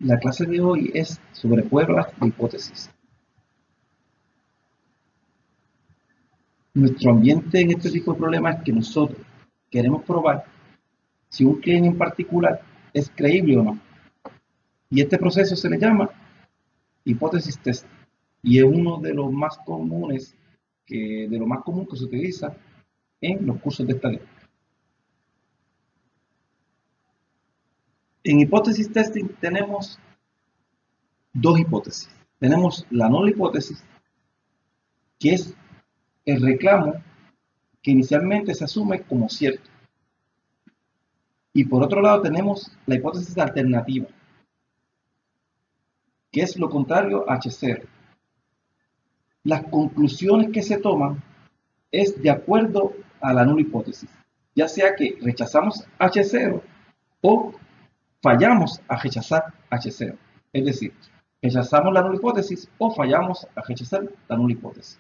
La clase de hoy es sobre pruebas de hipótesis. Nuestro ambiente en este tipo de problemas es que nosotros queremos probar si un claim en particular es creíble o no. Y este proceso se le llama hipótesis test. Y es uno de los más comunes, de lo más común que se utiliza en los cursos de estadística. En hipótesis testing tenemos dos hipótesis. Tenemos la null hipótesis, que es el reclamo que inicialmente se asume como cierto. Y por otro lado tenemos la hipótesis alternativa, que es lo contrario a H0. Las conclusiones que se toman es de acuerdo a la null hipótesis, ya sea que rechazamos H0 o fallamos a rechazar H0. Es decir, rechazamos la null hipótesis o fallamos a rechazar la null hipótesis.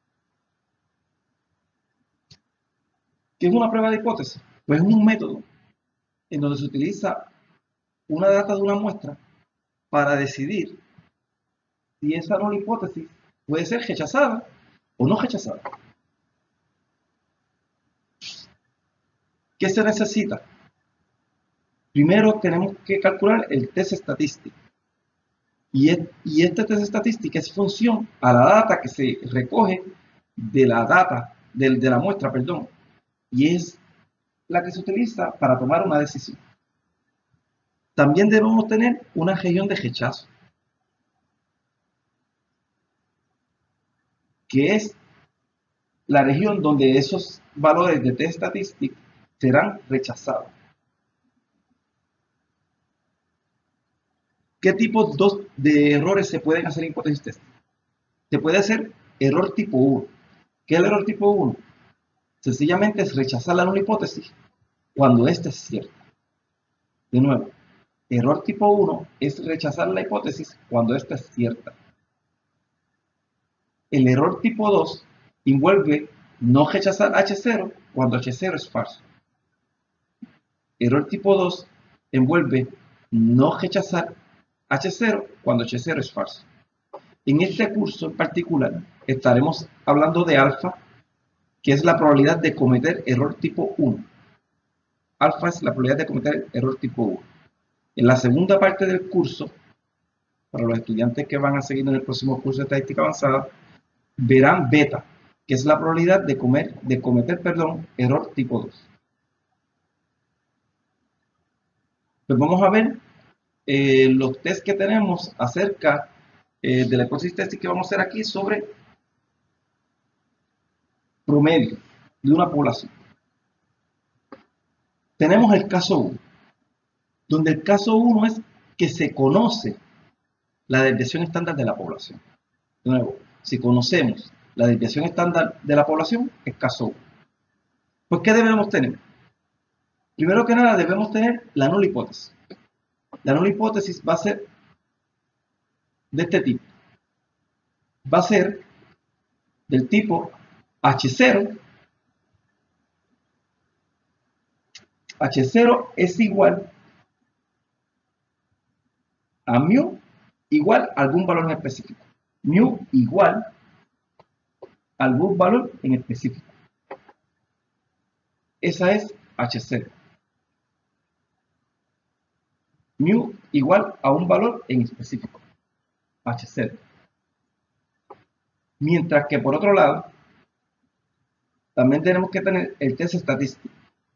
¿Qué es una prueba de hipótesis? Pues es un método en donde se utiliza una data de una muestra para decidir si esa null hipótesis puede ser rechazada o no rechazada. ¿Qué se necesita? Primero tenemos que calcular el test estadístico. Y este test estadístico es función a la data que se recoge de la muestra, perdón, y es la que se utiliza para tomar una decisión. También debemos tener una región de rechazo, que es la región donde esos valores de test estadístico serán rechazados. ¿Qué tipo de errores se pueden hacer en hipótesis test? Se puede hacer error tipo 1. ¿Qué es el error tipo 1? Sencillamente es rechazar la nulla hipótesis cuando ésta es cierta. De nuevo, error tipo 1 es rechazar la hipótesis cuando ésta es cierta. El error tipo 2 envuelve no rechazar H0 cuando H0 es falso. Error tipo 2 envuelve no rechazar H0 cuando H0 es falso. En este curso en particular estaremos hablando de alfa, que es la probabilidad de cometer error tipo 1. Alfa es la probabilidad de cometer error tipo 1. En la segunda parte del curso, para los estudiantes que van a seguir en el próximo curso de estadística avanzada, verán beta, que es la probabilidad de cometer error tipo 2. Pues vamos a ver los tests que tenemos acerca de la hipótesis testing que vamos a hacer aquí sobre promedio de una población. Tenemos el caso 1, donde el caso 1 es que se conoce la desviación estándar de la población. De nuevo, si conocemos la desviación estándar de la población, es caso 1. Pues, ¿qué debemos tener? Primero que nada, debemos tener la null hipótesis. La null hipótesis va a ser de este tipo. Va a ser del tipo H0. H0 es igual a mu igual a algún valor en específico. Mu igual a algún valor en específico. Esa es H0. Mu igual a un valor en específico. H0. Mientras que por otro lado, también tenemos que tener el test estadístico,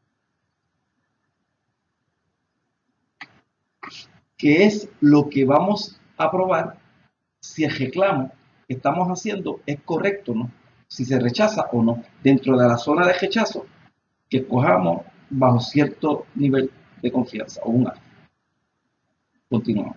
que es lo que vamos a probar si el reclamo que estamos haciendo es correcto o no, si se rechaza o no, dentro de la zona de rechazo que escojamos bajo cierto nivel de confianza o un alfa. Continuamos.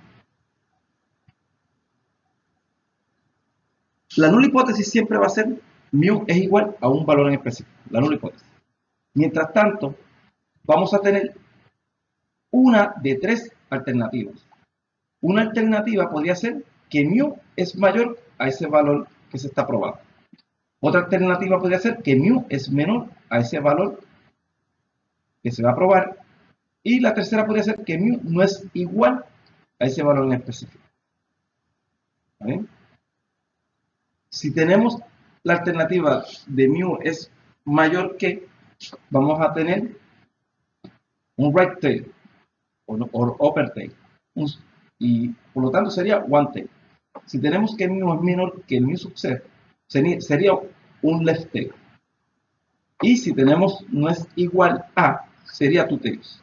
La null hipótesis siempre va a ser mu es igual a un valor en específico, la null hipótesis. Mientras tanto, vamos a tener una de tres alternativas. Una alternativa podría ser que mu es mayor a ese valor que se está probando. Otra alternativa podría ser que mu es menor a ese valor que se va a probar. Y la tercera podría ser que mu no es igual a ese valor en específico. ¿Vale? Si tenemos la alternativa de mu es mayor que, vamos a tener un right tail o upper tail. Y por lo tanto sería one tail. Si tenemos que mu es menor que el mu sub 0, sería un left tail. Y si tenemos no es igual a, sería two tails.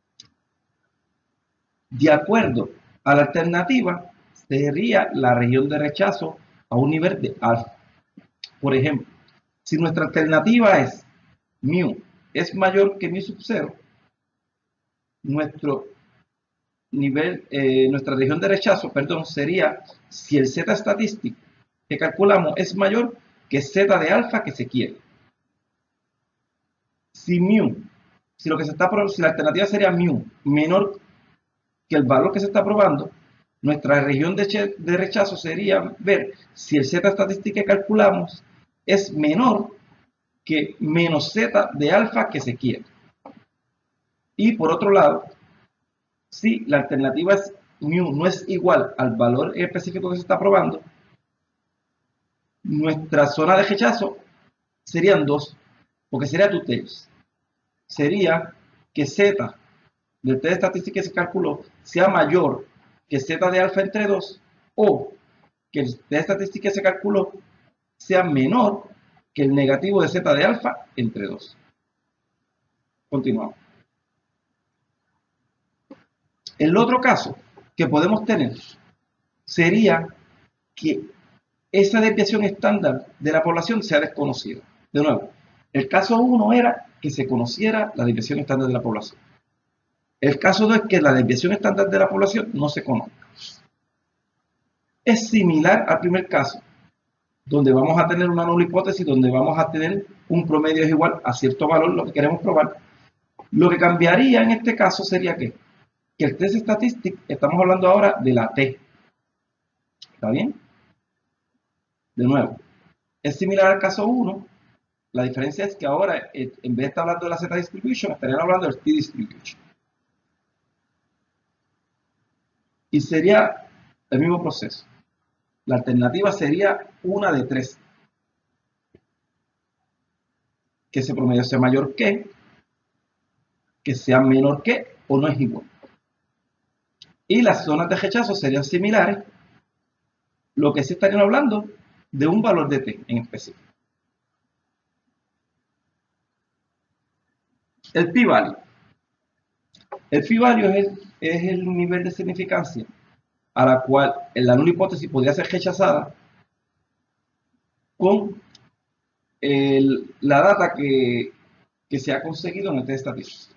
De acuerdo a la alternativa, sería la región de rechazo a un nivel de alfa. Por ejemplo, si nuestra alternativa es mu es mayor que mu sub 0, nuestro nivel, nuestra región de rechazo, perdón, sería si el z estadístico que calculamos es mayor que z de alfa que se quiere. Si mu, si lo que se está probando, si la alternativa sería mu menor que el valor que se está probando, nuestra región de rechazo sería ver si el z estadístico que calculamos es menor que menos z de alfa que se quiere. Y por otro lado, si la alternativa es mu no es igual al valor específico que se está probando, nuestra zona de rechazo serían dos, porque sería two tails. Sería que z del test estadístico que se calculó sea mayor que z de alfa entre 2 o que el test estadístico que se calculó sea menor que el negativo de z de alfa entre 2. Continuamos. El otro caso que podemos tener sería que esa desviación estándar de la población sea desconocida. De nuevo, el caso 1 era que se conociera la desviación estándar de la población. El caso 2 es que la desviación estándar de la población no se conozca. Es similar al primer caso, donde vamos a tener una nula hipótesis, donde vamos a tener un promedio es igual a cierto valor, lo que queremos probar. Lo que cambiaría en este caso sería que el test statistic, estamos hablando ahora de la T. ¿Está bien? De nuevo, es similar al caso 1. La diferencia es que ahora, en vez de estar hablando de la Z distribution, estarían hablando del T distribution. Y sería el mismo proceso. La alternativa sería una de tres. Que ese promedio sea mayor que sea menor que o no es igual. Y las zonas de rechazo serían similares, lo que sí estarían hablando de un valor de t en específico. El p-value. El p-value es el nivel de significancia a la cual la nula hipótesis podría ser rechazada con la data que se ha conseguido en el test estadístico.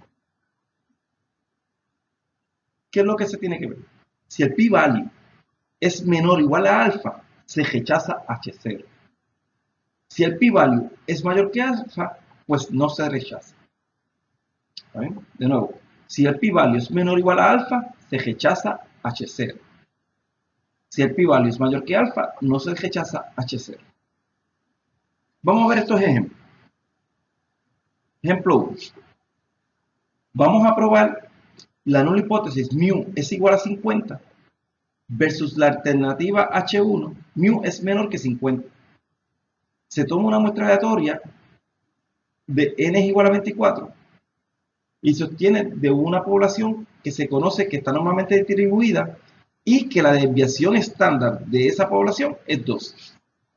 ¿Qué es lo que se tiene que ver? Si el p-value es menor o igual a alfa, se rechaza H0. Si el p-value es mayor que alfa, pues no se rechaza. ¿Bien? De nuevo, si el p-value es menor o igual a alfa, se rechaza H0. Si el p-value es mayor que alfa, no se rechaza H0. Vamos a ver estos ejemplos. Ejemplo 1. Vamos a probar la nula hipótesis mu es igual a 50 versus la alternativa H1, mu es menor que 50. Se toma una muestra aleatoria de n es igual a 24 y se obtiene de una población que se conoce que está normalmente distribuida y que la desviación estándar de esa población es 2.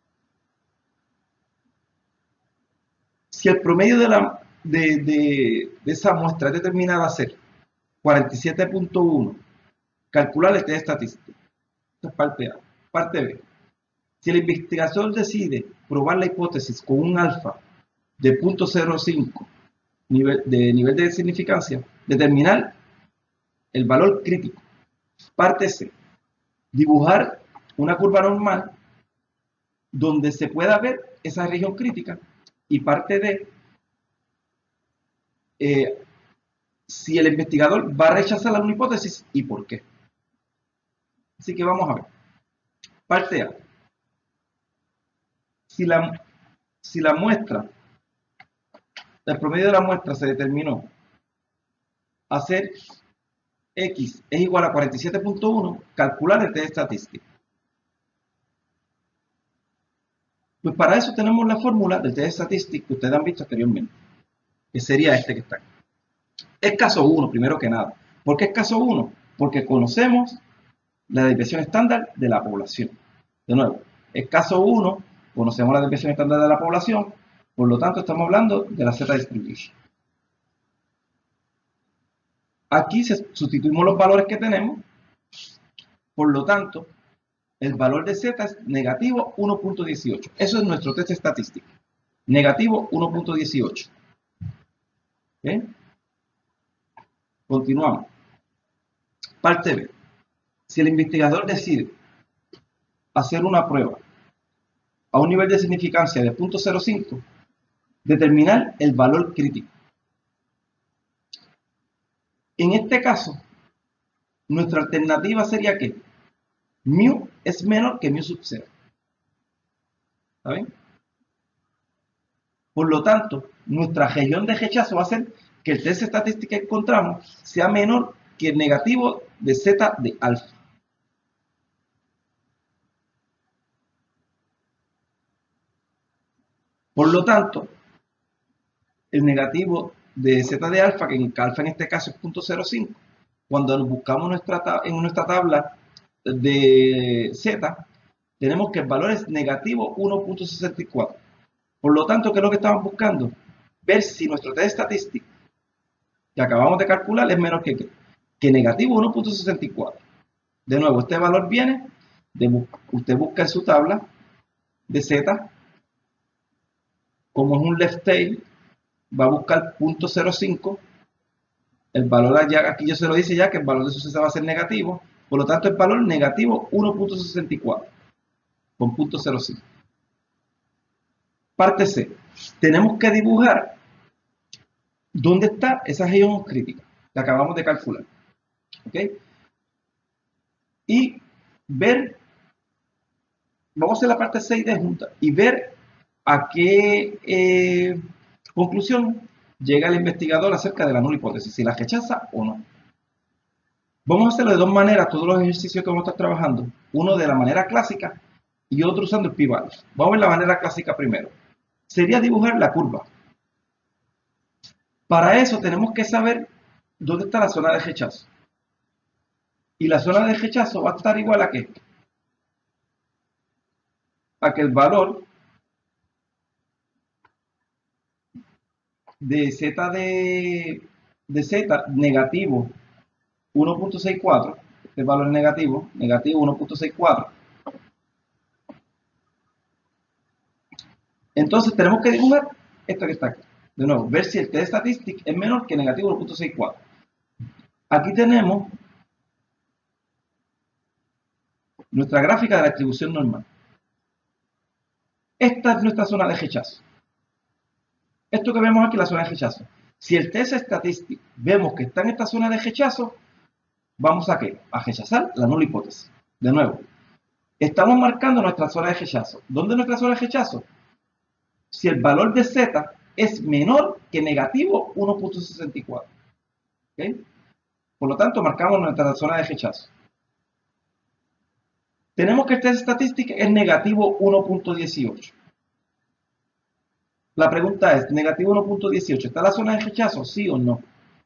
Si el promedio de esa muestra es determinada a ser 47.1, calcular el test estadístico. Esta es parte A. Parte B. Si el investigador decide probar la hipótesis con un alfa de 0.05 nivel de significancia, determinar el valor crítico. Parte C. Dibujar una curva normal donde se pueda ver esa región crítica. Y parte D. Si el investigador va a rechazar la hipótesis y por qué. Así que vamos a ver. Parte A. Si la muestra, el promedio de la muestra se determinó a ser X es igual a 47.1, calcular el test statistics. Pues para eso tenemos la fórmula del test statistics que ustedes han visto anteriormente, que sería este que está aquí. Es caso 1, primero que nada. ¿Por qué es caso 1? Porque conocemos la desviación estándar de la población. De nuevo, es caso 1, conocemos la desviación estándar de la población, por lo tanto estamos hablando de la z-distribution. Aquí sustituimos los valores que tenemos, por lo tanto, el valor de z es negativo 1.18. Eso es nuestro test estadístico. Negativo 1.18. ¿Okay? Continuamos. Parte B. Si el investigador decide hacer una prueba a un nivel de significancia de 0.05, determinar el valor crítico. En este caso, nuestra alternativa sería que mu es menor que mu sub 0. ¿Está bien? Por lo tanto, nuestra región de rechazo va a ser que el test estadístico que encontramos sea menor que el negativo de z de alfa. Por lo tanto, el negativo de z de alfa, que alfa en este caso es 0.05, cuando buscamos en nuestra tabla de z, tenemos que el valor es negativo 1.64. Por lo tanto, ¿qué es lo que estamos buscando? Ver si nuestro test estadístico que acabamos de calcular es menor que negativo 1.64. De nuevo, este valor viene usted busca en su tabla de z, como es un left tail, va a buscar 0.05. El valor allá, aquí yo se lo dice ya que el valor de su z va a ser negativo, por lo tanto el valor negativo 1.64 con 0.05. Parte C. Tenemos que dibujar dónde está esa región crítica que acabamos de calcular. ¿Ok? Y ver, vamos a hacer la parte 6 de junta y ver a qué conclusión llega el investigador acerca de la nula hipótesis, si la rechaza o no. Vamos a hacerlo de dos maneras, todos los ejercicios que vamos a estar trabajando. Uno de la manera clásica y otro usando el p-value. Vamos a ver la manera clásica primero. Sería dibujar la curva. Para eso tenemos que saber dónde está la zona de rechazo. Y la zona de rechazo va a estar igual a ¿qué? A que el valor de z de z negativo 1.64, este valor es negativo 1.64. Entonces tenemos que dibujar esto que está aquí. De nuevo, ver si el test statistic es menor que negativo 1.64. Aquí tenemos nuestra gráfica de la distribución normal. Esta es nuestra zona de rechazo. Esto que vemos aquí es la zona de rechazo. Si el test statistic vemos que está en esta zona de rechazo, vamos a ¿qué? A rechazar la nula hipótesis. De nuevo, estamos marcando nuestra zona de rechazo. ¿Dónde es nuestra zona de rechazo? Si el valor de z es menor que negativo 1.64. ¿Okay? Por lo tanto, marcamos nuestra zona de rechazo. Tenemos que el test statistic es negativo 1.18. La pregunta es, negativo 1.18, ¿está la zona de rechazo? ¿Sí o no?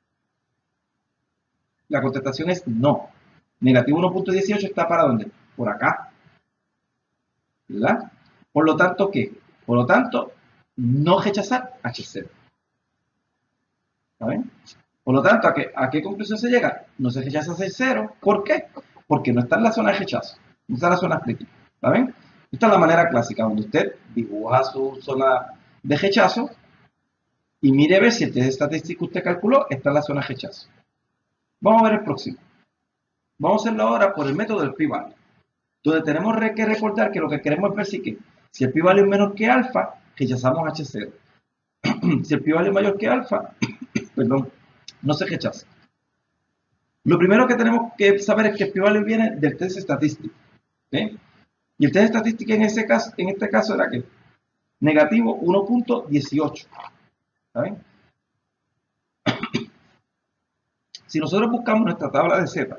La contestación es no. Negativo 1.18 está ¿para dónde? Por acá. ¿Verdad? Por lo tanto, ¿qué? Por lo tanto, no rechazar H0. ¿Saben? Por lo tanto, ¿a qué conclusión se llega? No se rechaza H0. ¿Por qué? Porque no está en la zona de rechazo. No está en la zona crítica. ¿Saben? Esta es la manera clásica, donde usted dibuja su zona de rechazo y mire a ver si el test estadístico que usted calculó está en la zona de rechazo. Vamos a ver el próximo. Vamos a hacerlo ahora por el método del p-value, donde tenemos que recordar que lo que queremos es ver si el p-value es menor que alfa, rechazamos H0. Si el p-value es mayor que alfa, perdón, no se rechaza. Lo primero que tenemos que saber es que el p-value viene del test estadístico. ¿Okay? Y el test estadístico en este caso era ¿qué? Negativo 1.18. ¿Saben? Si nosotros buscamos nuestra tabla de Z,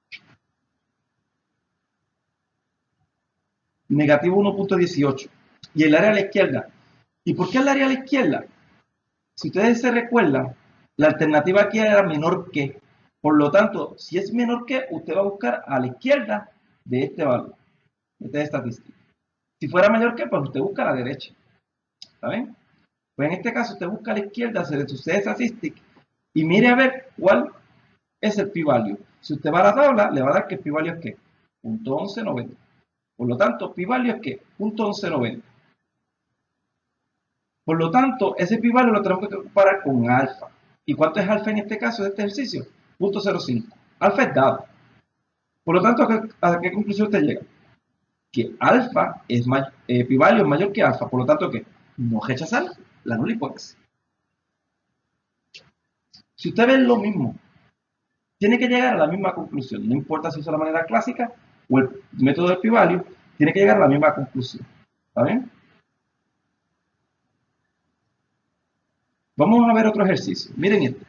negativo 1.18, y el área a la izquierda. ¿Y por qué el área a la izquierda? Si ustedes se recuerdan, la alternativa aquí era menor que. Por lo tanto, si es menor que, usted va a buscar a la izquierda de este valor, de esta estadística. Si fuera mayor que, pues usted busca a la derecha. ¿Está bien? Pues en este caso, usted busca a la izquierda de su statistic y mire a ver cuál es el p-value. Si usted va a la tabla, le va a dar que el p-value es ¿qué? 0.1190. Por lo tanto, p-value es ¿qué? 0.1190. Por lo tanto, ese p-value lo tenemos que comparar con alfa. ¿Y cuánto es alfa en este caso de este ejercicio? 0.05. Alfa es dado. Por lo tanto, ¿a qué conclusión usted llega? Que alfa es p-value es mayor que alfa. Por lo tanto, ¿qué? No rechazar la nula hipótesis. Si usted ve lo mismo, tiene que llegar a la misma conclusión. No importa si usa la manera clásica o el método de p-value, tiene que llegar a la misma conclusión. ¿Está bien? Vamos a ver otro ejercicio. Miren este.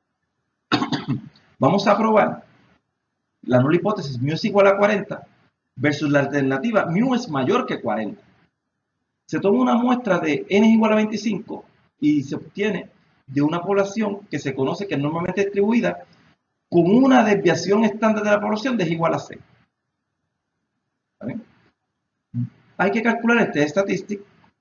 Vamos a probar la nula hipótesis mu es igual a 40 versus la alternativa mu es mayor que 40. Se toma una muestra de n es igual a 25 y se obtiene de una población que se conoce que es normalmente distribuida con una desviación estándar de la población de es igual a 6. Hay que calcular este statistic,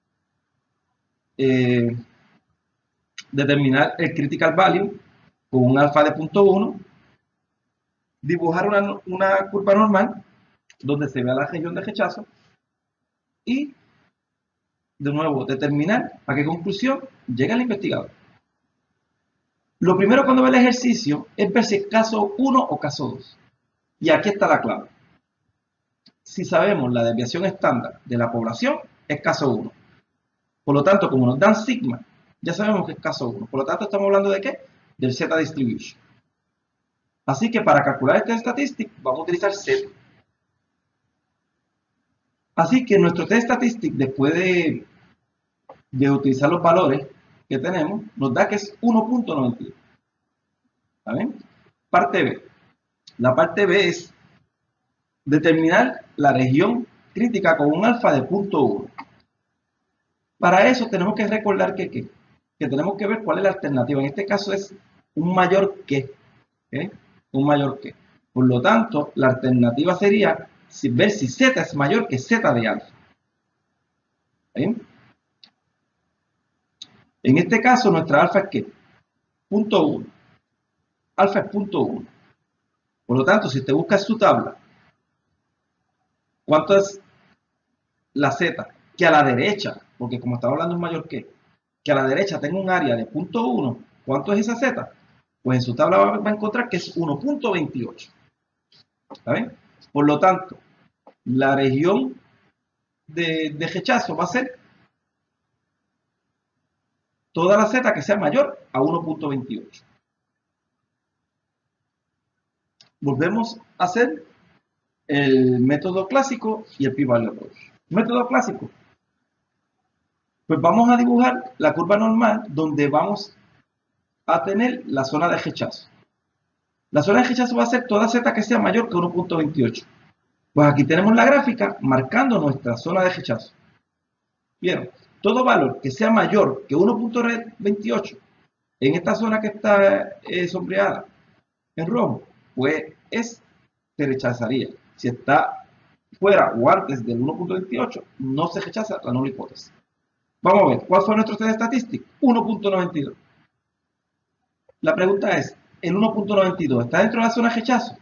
determinar el critical value con un alfa de 0.1, dibujar una curva normal donde se vea la región de rechazo y de nuevo determinar a qué conclusión llega el investigador. Lo primero cuando ve el ejercicio es ver si es caso 1 o caso 2. Y aquí está la clave. Si sabemos la desviación estándar de la población, es caso 1. Por lo tanto, como nos dan sigma, ya sabemos que es caso 1. Por lo tanto, estamos hablando de ¿qué? Del Z distribution. Así que para calcular este statistic, vamos a utilizar Z. Así que nuestro test statistic, después de utilizar los valores que tenemos, nos da que es 1.92. ¿Está bien? Parte B. La parte B es determinar la región crítica con un alfa de 0.1. Para eso tenemos que recordar que tenemos que ver cuál es la alternativa. En este caso es un mayor que. ¿Okay? Un mayor que. Por lo tanto, la alternativa sería ver si Z es mayor que Z de alfa. ¿Bien? En este caso, nuestra alfa es ¿qué? 0.1. Alfa es 0.1. Por lo tanto, si usted busca su tabla, ¿cuánto es la Z? Que a la derecha, porque como estaba hablando es mayor que a la derecha tenga un área de 0.1, ¿cuánto es esa Z? Pues en su tabla va a encontrar que es 1.28. ¿Está bien? Por lo tanto, la región de rechazo va a ser toda la Z que sea mayor a 1.28. Volvemos a hacer el método clásico y el p-value approach. Método clásico. Pues vamos a dibujar la curva normal donde vamos a tener la zona de rechazo. La zona de rechazo va a ser toda Z que sea mayor que 1.28. Pues aquí tenemos la gráfica marcando nuestra zona de rechazo. Bien, todo valor que sea mayor que 1.28 en esta zona que está sombreada en rojo, pues se rechazaría. Si está fuera o antes del 1.28, no se rechaza la nula hipótesis. Vamos a ver, ¿cuál fue nuestro test statistic? 1.92. La pregunta es, ¿el 1.92 está dentro de la zona de rechazo?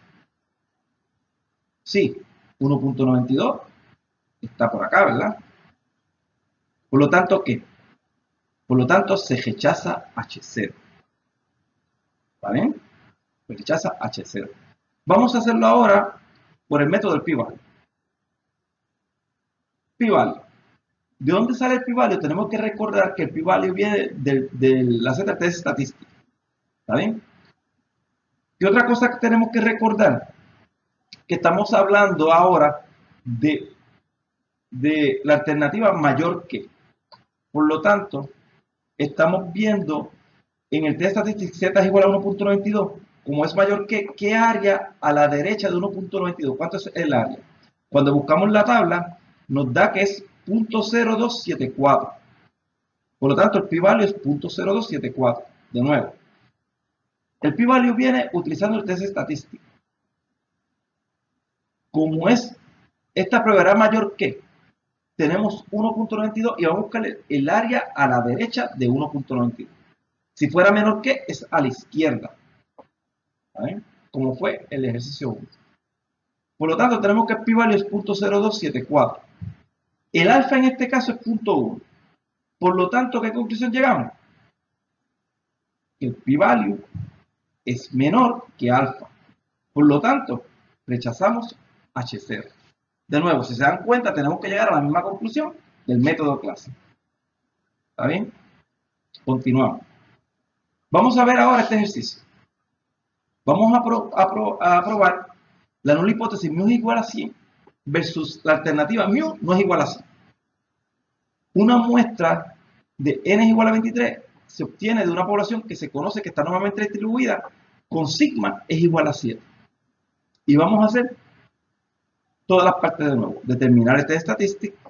Sí, 1.92 está por acá, ¿verdad? Por lo tanto, ¿qué? Por lo tanto, se rechaza H0. ¿Vale? Se rechaza H0. Vamos a hacerlo ahora por el método del p-value. P-value. ¿De dónde sale el p-value? Tenemos que recordar que el p-value viene de la Z-test estadística. ¿Está bien? ¿Qué otra cosa que tenemos que recordar? Que estamos hablando ahora de la alternativa mayor que. Por lo tanto, estamos viendo en el test statistic Z es igual a 1.92. como es mayor que, ¿qué área a la derecha de 1.92? ¿Cuánto es el área? Cuando buscamos la tabla, nos da que es 0.0274. Por lo tanto, el p-value es 0.0274. De nuevo, el p-value viene utilizando el test estadístico. Como es, esta prueba era mayor que, tenemos 1.92 y vamos a buscar el área a la derecha de 1.92. Si fuera menor que, es a la izquierda. ¿Vale? Como fue el ejercicio 1. Por lo tanto, tenemos que el p-value es 0.0274. El alfa en este caso es 0.1. Por lo tanto, ¿qué conclusión llegamos? Que el p-value es menor que alfa. Por lo tanto, rechazamos H0. De nuevo, si se dan cuenta, tenemos que llegar a la misma conclusión del método clásico. ¿Está bien? Continuamos. Vamos a ver ahora este ejercicio. Vamos a probar la nula hipótesis μ es igual a 100 versus la alternativa μ no es igual a 100. Una muestra de n es igual a 23 se obtiene de una población que se conoce que está normalmente distribuida con sigma es igual a 7. Y vamos a hacer todas las partes de nuevo. Determinar este estadístico,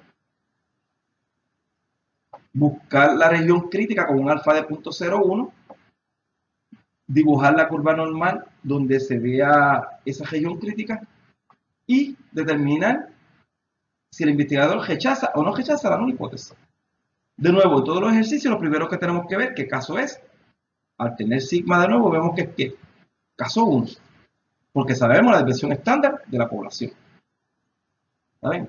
buscar la región crítica con un alfa de 0.01, dibujar la curva normal donde se vea esa región crítica y determinar si el investigador rechaza o no rechaza la nula hipótesis. De nuevo, en todos los ejercicios, lo primero que tenemos que ver qué caso es. Al tener sigma de nuevo, vemos que es ¿qué? Caso 1, porque sabemos la desviación estándar de la población. ¿Está bien?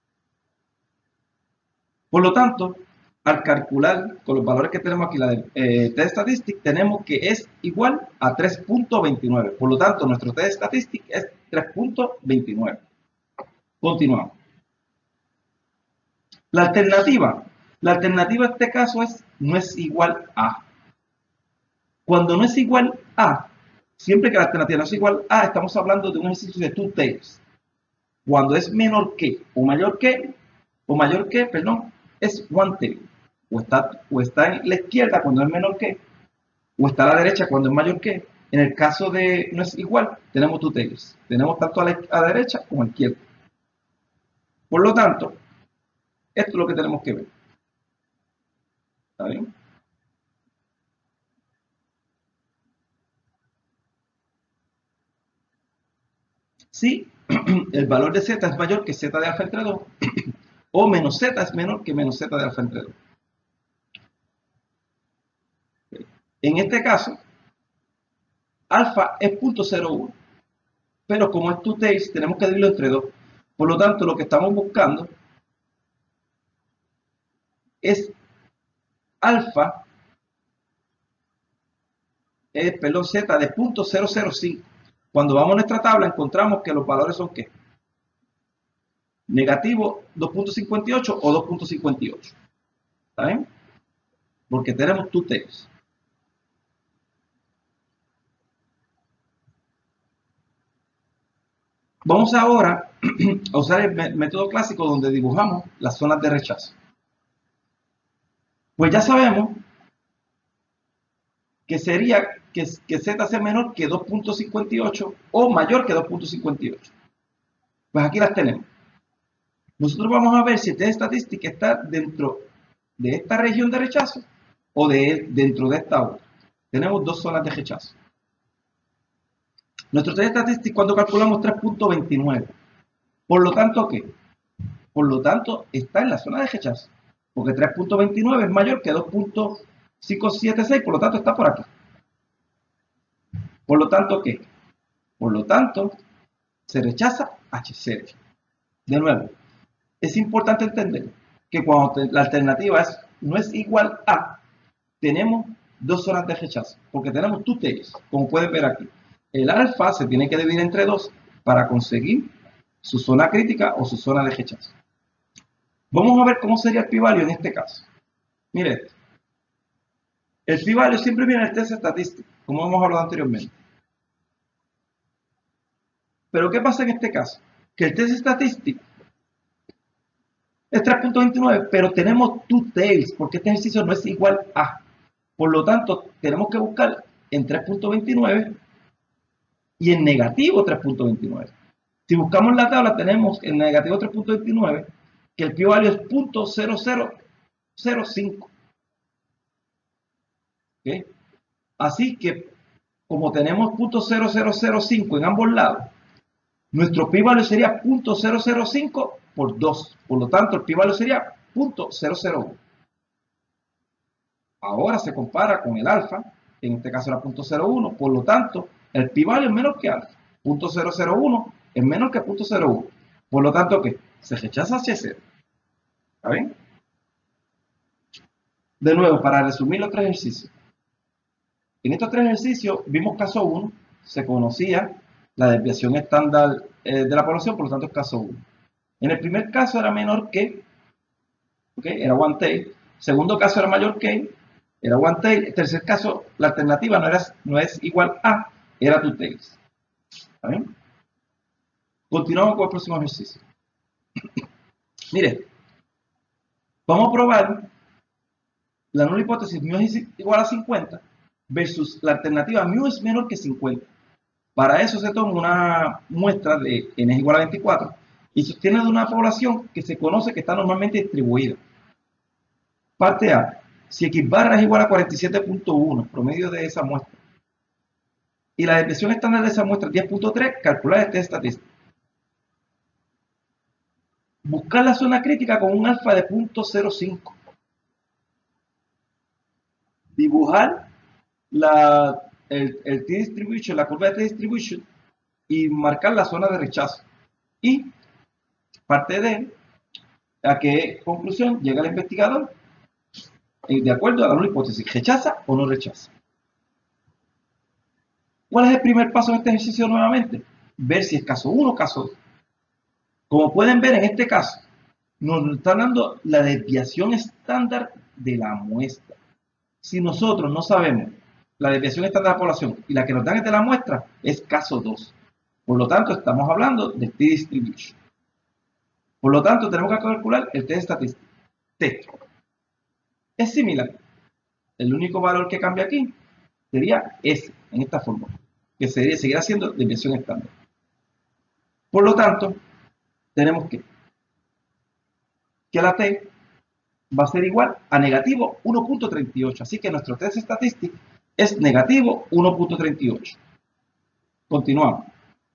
Por lo tanto, al calcular con los valores que tenemos aquí, la de test statistic, tenemos que es igual a 3.29. Por lo tanto, nuestro test statistic es 3.29. Continuamos. La alternativa en este caso es no es igual a. Cuando no es igual a, siempre que la alternativa no es igual a, estamos hablando de un ejercicio de two tails. Cuando es menor que o mayor que, perdón, es one tail. O está en la izquierda cuando es menor que, o está a la derecha cuando es mayor que. En el caso de no es igual, tenemos two tails. Tenemos tanto a la derecha como a la izquierda. Por lo tanto, esto es lo que tenemos que ver. ¿Está bien? Si el valor de z es mayor que z de alfa entre 2, o menos z es menor que menos z de alfa entre 2. En este caso, alfa es 0.01, pero como es two tails, tenemos que dividirlo entre 2. Por lo tanto, lo que estamos buscando es alfa, perdón, z de 0.005. Cuando vamos a nuestra tabla, encontramos que los valores son ¿qué? Negativo 2.58 o 2.58. ¿Está bien? Porque tenemos two tails. Vamos ahora a usar el método clásico donde dibujamos las zonas de rechazo. Pues ya sabemos que sería que z sea menor que 2.58 o mayor que 2.58. Pues aquí las tenemos. Nosotros vamos a ver si el test estadístico está dentro de esta región de rechazo o dentro de esta otra. Tenemos dos zonas de rechazo. Nuestro test estadístico cuando calculamos 3.29. Por lo tanto, ¿qué? Por lo tanto, está en la zona de rechazo. Porque 3.29 es mayor que 2.576, por lo tanto está por aquí. Por lo tanto, ¿qué? Por lo tanto, se rechaza H0. De nuevo, es importante entender que cuando la alternativa no es igual a, tenemos dos zonas de rechazo, porque tenemos two tails, como pueden ver aquí. El alfa se tiene que dividir entre 2 para conseguir su zona crítica o su zona de rechazo. Vamos a ver cómo sería el p-value en este caso. Mire esto. El p-value siempre viene en el test estadístico, como hemos hablado anteriormente. Pero ¿qué pasa en este caso? Que el test estadístico es 3.29, pero tenemos two tails, porque este ejercicio no es igual a. Por lo tanto, tenemos que buscar en 3.29 y en negativo 3.29. Si buscamos la tabla, tenemos en negativo 3.29 que el p-value es 0.0005. ¿Okay? Así que, como tenemos 0.0005 en ambos lados, nuestro p-value sería 0.005 por 2. Por lo tanto, el p-value sería 0.001. Ahora se compara con el alfa, que en este caso era 0.01. Por lo tanto, el p-value es menor que alfa. 0.001 es menor que 0.01. Por lo tanto, ¿qué? Se rechaza H0. ¿Está bien? De nuevo, para resumir los tres ejercicios. En estos tres ejercicios vimos caso 1, se conocía la desviación estándar de la población, por lo tanto es caso 1. En el primer caso era menor que, ¿okay? Era one tail. Segundo caso era mayor que, era one tail. Tercer caso, la alternativa no es igual a, era two tails. ¿Está bien? Continuamos con el próximo ejercicio. Mire, vamos a probar la nueva hipótesis mu es igual a 50 versus la alternativa mu es menor que 50. Para eso se toma una muestra de n es igual a 24 y se obtiene de una población que se conoce que está normalmente distribuida. Parte A, si x barra es igual a 47.1, promedio de esa muestra, y la desviación estándar de esa muestra es 10.3, calcular este estadístico. Buscar la zona crítica con un alfa de 0.05. Dibujar el t-distribution, la curva de t-distribution, y marcar la zona de rechazo. Y parte de a qué conclusión llega el investigador de acuerdo a la nueva hipótesis, ¿rechaza o no rechaza? ¿Cuál es el primer paso en este ejercicio nuevamente? Ver si es caso 1 o caso 2. Como pueden ver en este caso, nos están dando la desviación estándar de la muestra. Si nosotros no sabemos la desviación estándar de la población y la que nos dan es de la muestra, es caso 2. Por lo tanto, estamos hablando de t-distribution. Por lo tanto, tenemos que calcular el test estadístico. T. Es similar. El único valor que cambia aquí sería S, en esta forma, que seguirá siendo desviación estándar. Por lo tanto, tenemos que la T va a ser igual a negativo 1.38. Así que nuestro test estadístico es negativo 1.38. Continuamos.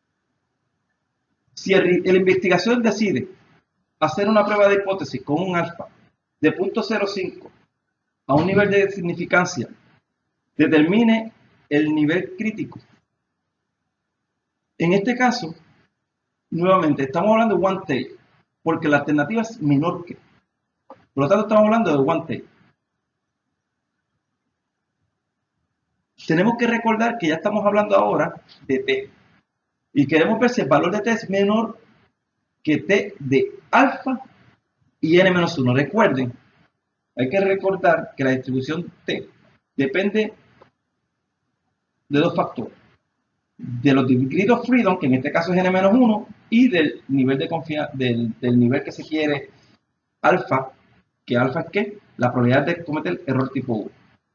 Si la investigación decide hacer una prueba de hipótesis con un alfa de 0.05 a un nivel de significancia, determine el nivel crítico. En este caso, nuevamente, estamos hablando de one tail, porque la alternativa es menor que. Por lo tanto, estamos hablando de one tail. Tenemos que recordar que ya estamos hablando ahora de t. Y queremos ver si el valor de t es menor que t de alfa y n-1. Recuerden, hay que recordar que la distribución t depende de dos factores. De los degrees of freedom, que en este caso es n-1, y del nivel de confianza, del nivel que se quiere alfa, que alfa es ¿qué? La probabilidad de cometer error tipo 1.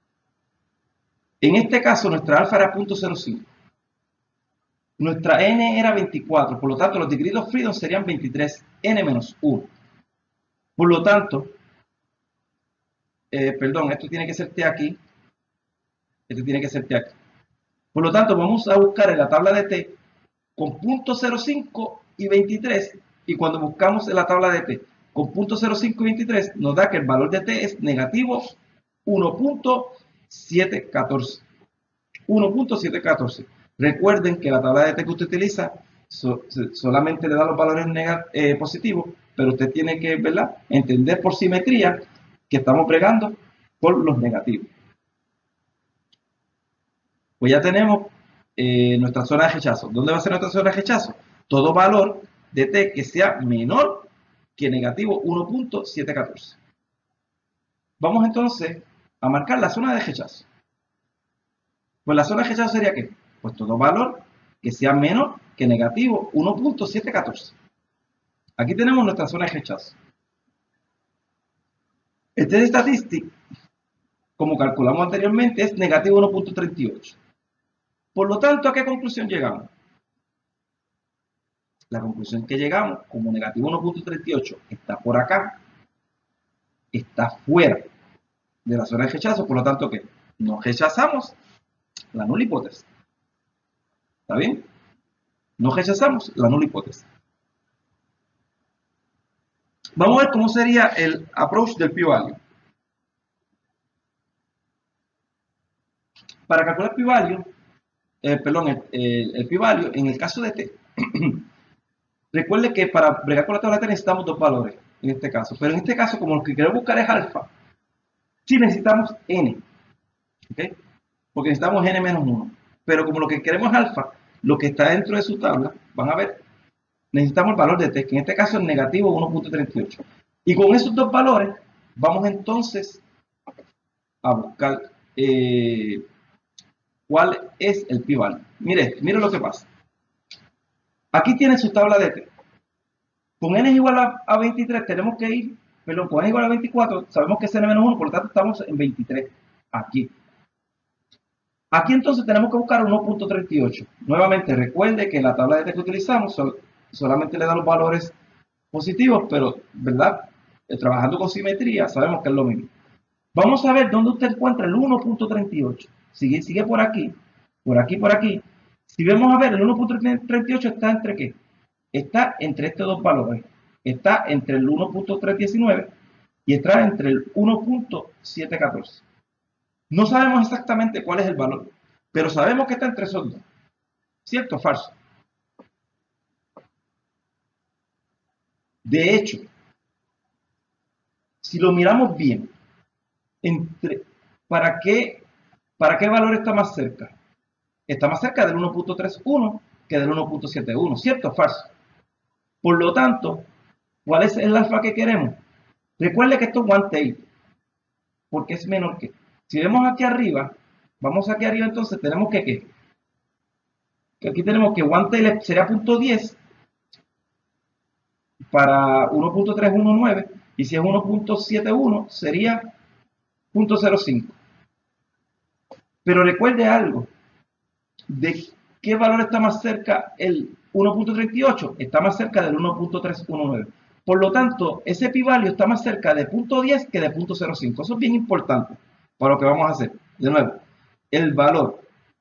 En este caso, nuestra alfa era 0.05. Nuestra n era 24, por lo tanto, los degrees of freedom serían 23, n-1. Por lo tanto, perdón, esto tiene que ser t aquí, esto tiene que ser t aquí. Por lo tanto, vamos a buscar en la tabla de t con 0.05 y 23, y cuando buscamos en la tabla de t con 0.05 y 23, nos da que el valor de t es negativo 1.714. 1.714. Recuerden que la tabla de t que usted utiliza solamente le da los valores positivos, pero usted tiene que, ¿verdad?, entender por simetría que estamos bregando por los negativos. Pues ya tenemos nuestra zona de rechazo. ¿Dónde va a ser nuestra zona de rechazo? Todo valor de t que sea menor que negativo 1.714. Vamos entonces a marcar la zona de rechazo. Pues la zona de rechazo sería ¿qué? Pues todo valor que sea menor que negativo 1.714. Aquí tenemos nuestra zona de rechazo. El test estadístico, como calculamos anteriormente, es negativo 1.38. Por lo tanto, ¿a qué conclusión llegamos? La conclusión que llegamos, como negativo 1.38 está por acá, está fuera de la zona de rechazo, por lo tanto que no rechazamos la nula hipótesis. ¿Está bien? No rechazamos la nula hipótesis. Vamos a ver cómo sería el approach del p-value. Para calcular p-value, el p-value en el caso de t, recuerde que para bregar con la tabla de t necesitamos dos valores en este caso, pero en este caso como lo que queremos buscar es alfa, sí necesitamos n, ¿okay? Porque necesitamos n menos 1, pero como lo que queremos es alfa, lo que está dentro de su tabla, van a ver, necesitamos el valor de t, que en este caso es negativo 1.38. Y con esos dos valores, vamos entonces a buscar cuál es el p-value. Mire lo que pasa. Aquí tiene su tabla de t. Con n es igual a 23, tenemos que ir, perdón, con n es igual a 24, sabemos que es n menos 1, por lo tanto estamos en 23, aquí. Aquí entonces tenemos que buscar 1.38. Nuevamente, recuerde que en la tabla de t que utilizamos solamente le da los valores positivos, pero, ¿verdad? Trabajando con simetría, sabemos que es lo mismo. Vamos a ver dónde usted encuentra el 1.38. Sigue por aquí, por aquí, por aquí. Si vemos a ver, el 1.38 está entre ¿qué? Está entre estos dos valores. Está entre el 1.319 y está entre el 1.714. No sabemos exactamente cuál es el valor, pero sabemos que está entre esos dos. ¿Cierto o falso? De hecho, si lo miramos bien, ¿para qué valor está más cerca? Está más cerca del 1.31 que del 1.71, ¿cierto o falso? Por lo tanto, ¿cuál es el alfa que queremos? Recuerde que esto es one tail, porque es menor que. Si vemos aquí arriba, vamos aquí arriba entonces, tenemos que ¿qué? Que aquí tenemos que one tail sería .10 para 1.319 y si es 1.71 sería 0.05. Pero recuerde algo, ¿de qué valor está más cerca el 1.38? Está más cerca del 1.319. Por lo tanto, ese p-value está más cerca de 0.10 que de 0.05. Eso es bien importante para lo que vamos a hacer. De nuevo, el valor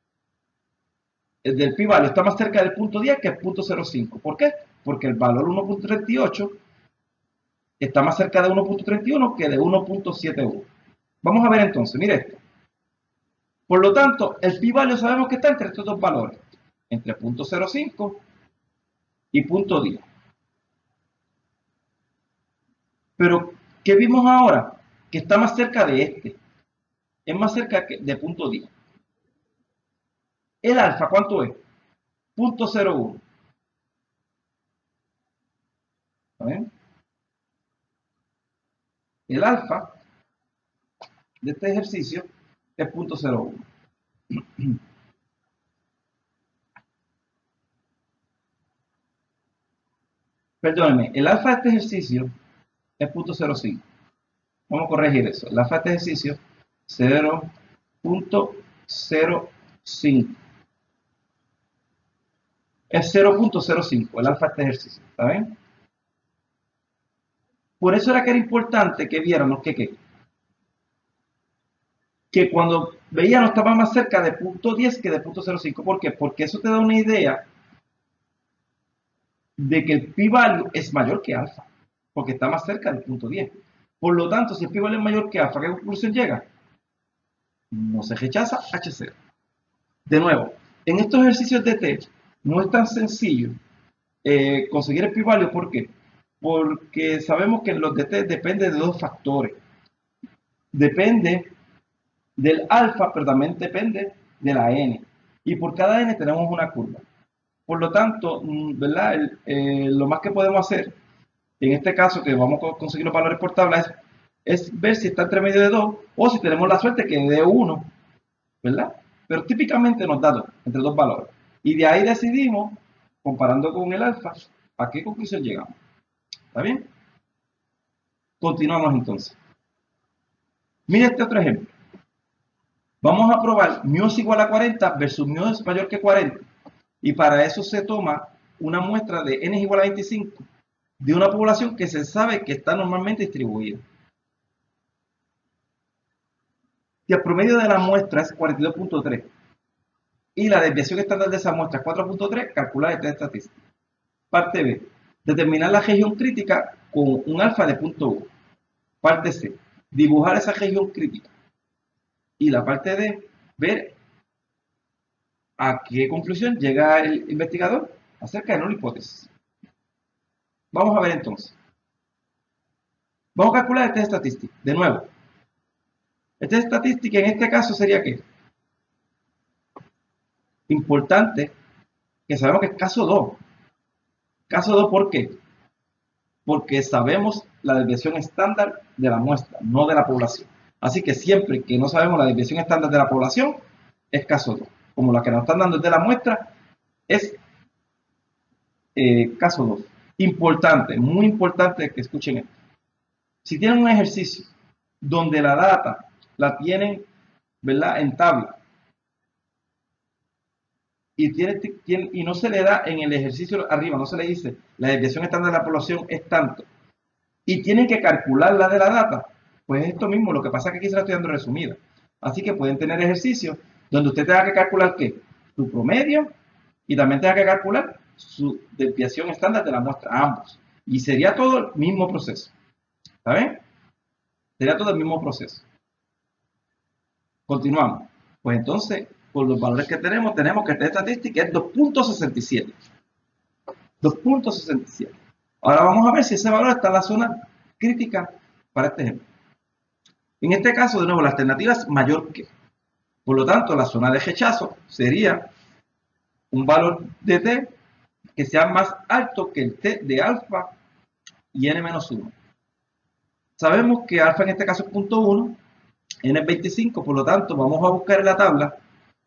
del p-value está más cerca del 0.10 que el 0.05. ¿Por qué? Porque el valor 1.38 está más cerca de 1.31 que de 1.71. Vamos a ver entonces, mire esto. Por lo tanto, el p-value sabemos que está entre estos dos valores, entre 0.05 y 0.10. Pero, ¿qué vimos ahora? Que está más cerca de este. Es más cerca de 0.10. ¿El alfa cuánto es? 0.01. ¿Ven? El alfa de este ejercicio es 0.01. Perdónenme, el alfa de este ejercicio es 0.05. Vamos a corregir eso. El alfa de este ejercicio 0.05. Es 0.05 el alfa de este ejercicio. ¿Está bien? Por eso era que era importante que viéramos que cuando veíamos estaba más cerca de 0.10 que de 0.05. ¿Por qué? Porque eso te da una idea de que el p-value es mayor que alfa, porque está más cerca del 0.10. Por lo tanto, si el p-value es mayor que alfa, ¿qué conclusión llega? No se rechaza H0. De nuevo, en estos ejercicios de t no es tan sencillo conseguir el p-value. ¿Por qué? Porque sabemos que en los de t depende de dos factores. Depende del alfa, pero también depende de la n. Y por cada n tenemos una curva. Por lo tanto, ¿verdad? Lo más que podemos hacer, en este caso que vamos a conseguir los valores por tabla, es ver si está entre medio de 2 o si tenemos la suerte que dé 1, ¿verdad? Pero típicamente nos da 2, entre dos valores. Y de ahí decidimos, comparando con el alfa, a qué conclusión llegamos. ¿Está bien? Continuamos entonces. Mira este otro ejemplo. Vamos a probar μ es igual a 40 versus μ es mayor que 40. Y para eso se toma una muestra de n es igual a 25 de una población que se sabe que está normalmente distribuida. Si el promedio de la muestra es 42.3 y la desviación estándar de esa muestra es 4.3, calcular el test estadístico. Parte B. Determinar la región crítica con un alfa de 0.1. Parte C. Dibujar esa región crítica. Y la parte D. Ver a qué conclusión llega el investigador acerca de nulla hipótesis. Vamos a ver entonces. Vamos a calcular el test estadístico. De nuevo. El test estadístico en este caso sería ¿qué? Importante que sabemos que es caso 2. Caso 2, ¿por qué? Porque sabemos la desviación estándar de la muestra, no de la población. Así que siempre que no sabemos la desviación estándar de la población, es caso 2. Como la que nos están dando es de la muestra, es caso 2. Importante, muy importante que escuchen esto. Si tienen un ejercicio donde la data la tienen, ¿verdad?, en tabla, y no se le da en el ejercicio arriba, no se le dice la desviación estándar de la población es tanto, y tienen que calcular la de la data, pues esto mismo, lo que pasa es que aquí se la estoy dando resumida. Así que pueden tener ejercicios donde usted tenga que calcular ¿qué? Su promedio y también tenga que calcular su desviación estándar de la muestra, ambos. Y sería todo el mismo proceso. ¿Está bien? Sería todo el mismo proceso. Continuamos. Pues entonces, con los valores que tenemos que esta estadística es 2.67. 2.67. Ahora vamos a ver si ese valor está en la zona crítica para este ejemplo. En este caso, de nuevo, la alternativa es mayor que. Por lo tanto, la zona de rechazo sería un valor de t que sea más alto que el t de alfa y n-1. Sabemos que alfa en este caso es 0.1, n es 25, por lo tanto, vamos a buscar en la tabla,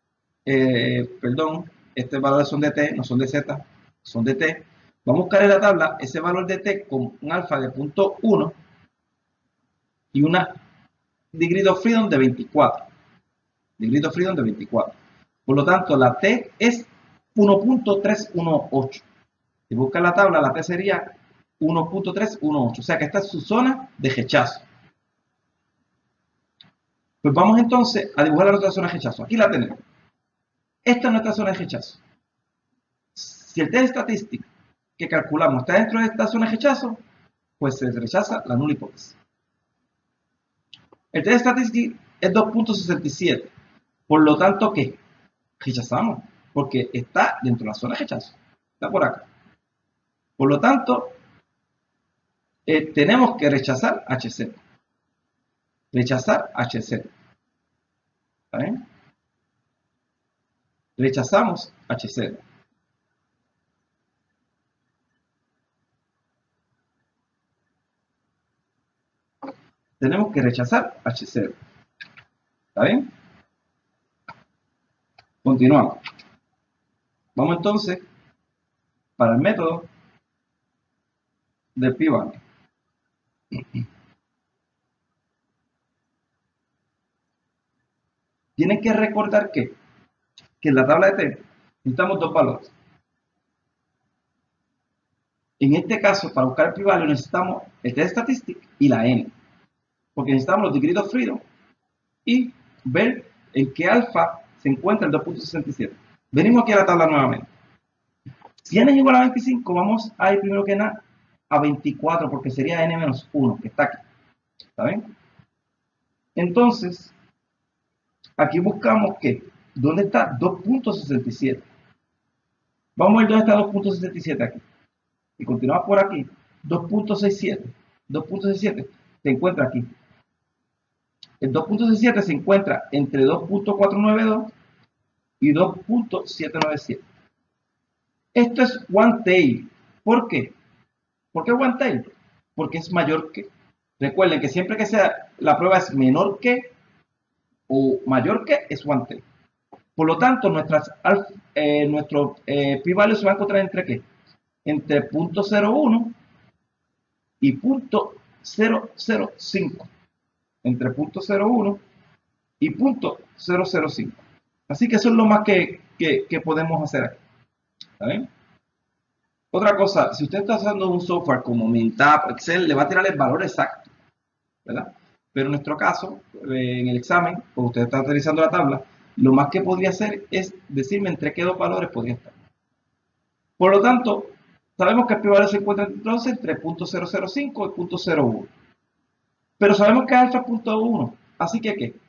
estos valores son de t, no son de z, son de t. Vamos a buscar en la tabla ese valor de t con un alfa de 0.1 y una degree of freedom de 24. Degree of freedom de 24. Por lo tanto, la t es 1.318. Si busca la tabla, la t sería 1.318. O sea que esta es su zona de rechazo. Pues vamos entonces a dibujar la otra zona de rechazo. Aquí la tenemos. Esta es nuestra zona de rechazo. Si el test estadístico que calculamos está dentro de esta zona de rechazo, pues se rechaza la nulla hipótesis. El test estadístico es 2.67. Por lo tanto, ¿qué? Rechazamos, porque está dentro de la zona de rechazo. Está por acá. Por lo tanto, tenemos que rechazar H0. Rechazar H0. ¿Está bien? Rechazamos H0. Tenemos que rechazar H0. ¿Está bien? Continuamos. Vamos entonces para el método del p-value. Tienen que recordar que en la tabla de t necesitamos dos valores. En este caso, para buscar el p-value necesitamos el test statistics y la n, porque necesitamos los degree of freedom y ver en qué alfa se encuentra el 2.67. Venimos aquí a la tabla nuevamente. Si n es igual a 25, vamos a ir primero que nada a 24, porque sería n-1, que está aquí. ¿Está bien? Entonces, aquí buscamos que, ¿dónde está 2.67? Vamos a ver dónde está 2.67 aquí. Y continuamos por aquí. 2.67. 2.67 se encuentra aquí. El 2.67 se encuentra entre 2.492 y 2.797. Esto es one tail. ¿Por qué? ¿Por qué one tail? Porque es mayor que. Recuerden que siempre que sea la prueba es menor que o mayor que, es one tail. Por lo tanto, nuestro p-value se va a encontrar entre ¿qué? Entre 0.01 y 0.005. Entre 0.01 y 0.005. Así que eso es lo más que podemos hacer aquí. ¿Está bien? Otra cosa, si usted está usando un software como Mintap, Excel, le va a tirar el valor exacto, ¿verdad? Pero en nuestro caso, en el examen, como usted está utilizando la tabla, lo más que podría hacer es decirme entre qué dos valores podría estar. Por lo tanto, sabemos que el pi-valor se encuentra entonces entre 0.005 y 0.01. Pero sabemos que alfa es 0.1. Así que, ¿qué?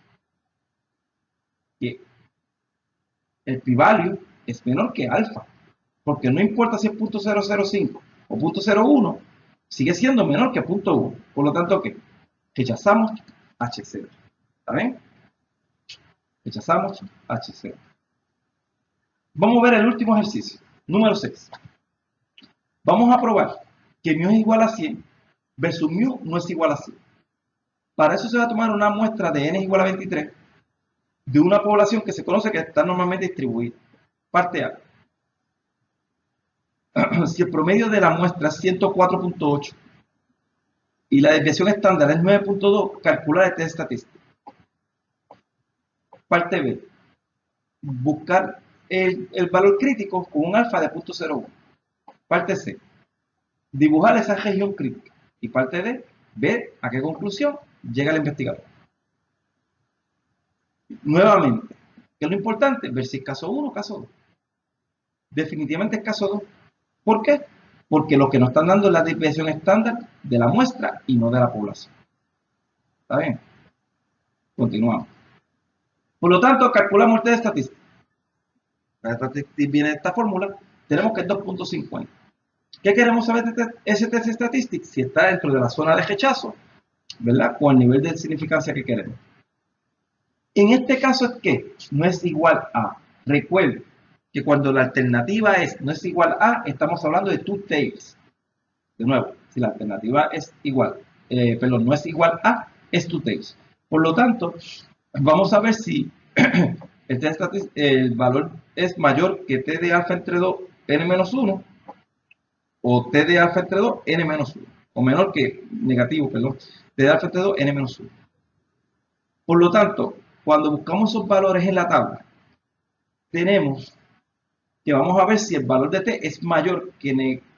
Que el pi-value es menor que alfa. Porque no importa si es 0.005 o 0.01, sigue siendo menor que 0.1. Por lo tanto, ¿qué? Rechazamos H0. ¿Está bien? Rechazamos H0. Vamos a ver el último ejercicio, número 6. Vamos a probar que μ es igual a 100 versus μ no es igual a 100. Para eso se va a tomar una muestra de n es igual a 23 de una población que se conoce que está normalmente distribuida. Parte A. Si el promedio de la muestra es 104.8 y la desviación estándar es 9.2, calcular el test estadístico. Parte B. Buscar el valor crítico con un alfa de 0.01. Parte C. Dibujar esa región crítica. Y parte D. Ver a qué conclusión llega el investigador. Nuevamente, ¿qué es lo importante? Ver si es caso 1 o caso 2. Definitivamente es caso 2. ¿Por qué? Porque lo que nos están dando es la desviación estándar de la muestra y no de la población. ¿Está bien? Continuamos. Por lo tanto, calculamos el test estadístico. La estadística viene de esta fórmula. Tenemos que es 2.50. ¿Qué queremos saber de ese test estadístico? Si está dentro de la zona de rechazo, ¿verdad? Con el nivel de significancia que queremos. En este caso es que no es igual a. Recuerden que cuando la alternativa no es igual a, estamos hablando de two tails. De nuevo, si la alternativa es igual, no es igual a, es two tails. Por lo tanto, vamos a ver si el valor es mayor que t de alfa entre 2, n-1, o t de alfa entre 2, n-1, o menor que negativo, t de alfa entre 2, n-1. Por lo tanto, cuando buscamos esos valores en la tabla, tenemos que vamos a ver si el valor de t es mayor que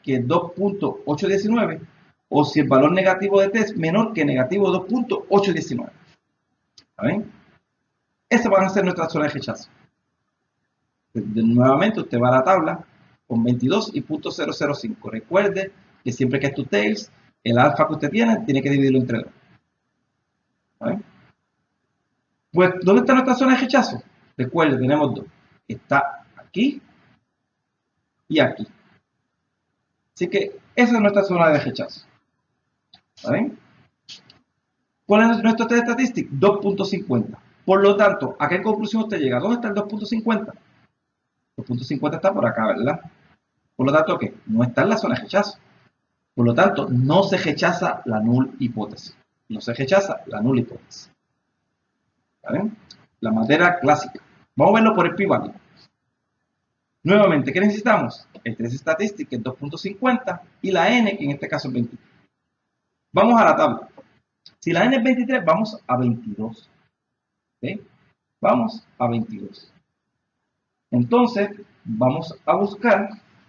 2.819 o si el valor negativo de t es menor que negativo 2.819. ¿Saben? Esas van a ser nuestras zonas de rechazo. Nuevamente usted va a la tabla con 22 y .005. Recuerde que siempre que es two tails, el alfa que usted tiene que dividirlo entre 2. ¿Saben? Pues, ¿dónde está nuestra zona de rechazo? Recuerde, tenemos dos. Está aquí y aquí. Así que esa es nuestra zona de rechazo. ¿Está bien? ¿Cuál es nuestro test estadístico? 2.50. Por lo tanto, ¿a qué conclusión usted llega? ¿Dónde está el 2.50? 2.50 está por acá, ¿verdad? Por lo tanto, ¿qué? No está en la zona de rechazo. Por lo tanto, no se rechaza la null hipótesis. No se rechaza la null hipótesis. ¿Está bien? La manera clásica. Vamos a verlo por el pi-value. Nuevamente, ¿qué necesitamos? El test estadístico es 2.50 y la n, que en este caso es 23. Vamos a la tabla. Si la n es 23, vamos a 22. ¿Okay? Vamos a 22. Entonces, vamos a buscar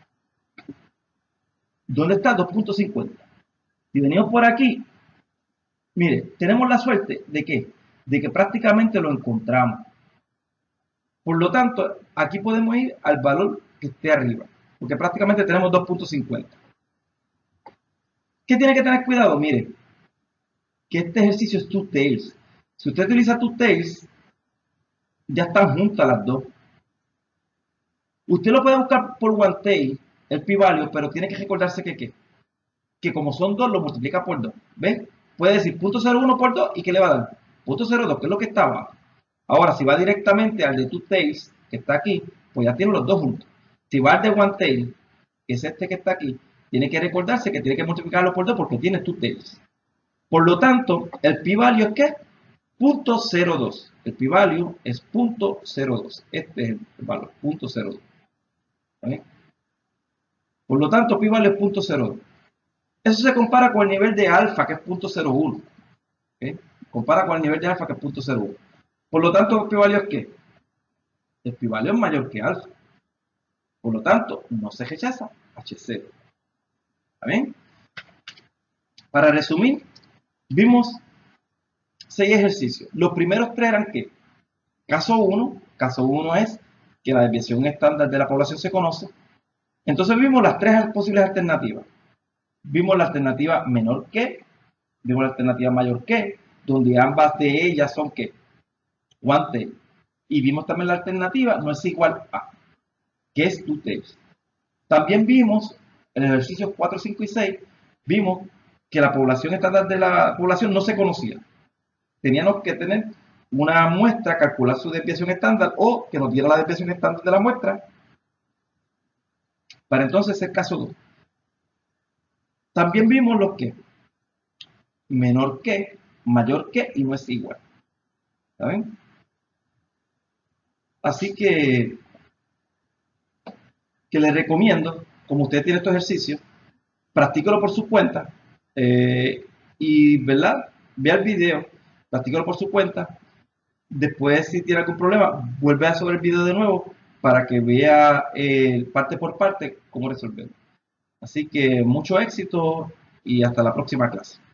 dónde está 2.50. Si venimos por aquí, mire, tenemos la suerte de que prácticamente lo encontramos. Por lo tanto, aquí podemos ir al valor que esté arriba, porque prácticamente tenemos 2.50. ¿Qué tiene que tener cuidado? Mire, que este ejercicio es two tails. Si usted utiliza two tails, ya están juntas las dos. Usted lo puede buscar por one tail, el pi-value, pero tiene que recordarse que como son dos, lo multiplica por 2. ¿Ves? Puede decir 0.01 por 2 y ¿qué le va a dar? 0.02, que es lo que está abajo. Ahora, si va directamente al de two tails, que está aquí, pues ya tiene los dos juntos. Si va al de one tail, que es este que está aquí, tiene que recordarse que tiene que multiplicarlo por 2 porque tiene two tails. Por lo tanto, el pi-value es ¿qué? 0.02. El pi-value es 0.02. Este es el valor, 0.02. ¿Vale? Por lo tanto, pi-value es 0.02. Eso se compara con el nivel de alfa, que es 0.01. ¿Okay? Compara con el nivel de alfa, que es 0.01. Por lo tanto, ¿el pi-value es qué? El pi-value es mayor que alfa. Por lo tanto, no se rechaza H0. ¿Está bien? Para resumir, vimos 6 ejercicios. Los primeros 3 eran ¿qué? Caso 1 es que la desviación estándar de la población se conoce. Entonces vimos las 3 posibles alternativas. Vimos la alternativa menor que, vimos la alternativa mayor que, donde ambas de ellas son ¿qué? One y vimos también la alternativa no es igual a, que es 2 También vimos en el ejercicio 4, 5 y 6, vimos que la población estándar de la población no se conocía. Teníamos que tener una muestra, calcular su desviación estándar o que nos diera la desviación estándar de la muestra para entonces el caso 2. También vimos los que menor que, mayor que y no es igual. ¿Saben? Así que les recomiendo, como usted tiene estos ejercicios, practíquelo por su cuenta y, ¿verdad? Vea el video, practíquelo por su cuenta. Después, si tiene algún problema, vuelve a subir el video de nuevo para que vea parte por parte cómo resolverlo. Así que mucho éxito y hasta la próxima clase.